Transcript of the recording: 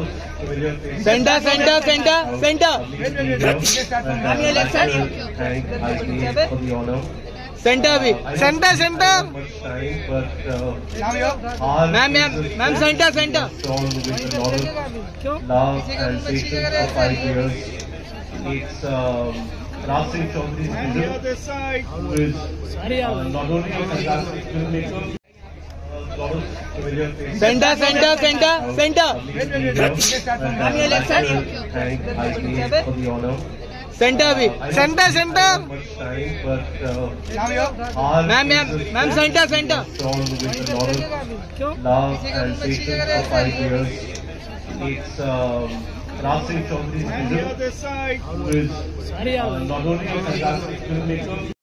of familiar faces. Center. Ma'am, your left side. Thank IPA for the honor. Center भी. Center. Much time, but Ma'am, center. strong with a lot of love and patience for 5 years. It's Raj Singh Chaudhary's vision, who is not only a fantastic filmmaker, a lot of familiar faces. Center. Ma'am, your left side. Thank IPA for the honor. Center भी. Much time, but Ma'am, center. strong with a lot of love and patience for 5 years. It's Raj Singh Chaudhary's vision, who is not only a fantastic filmmaker,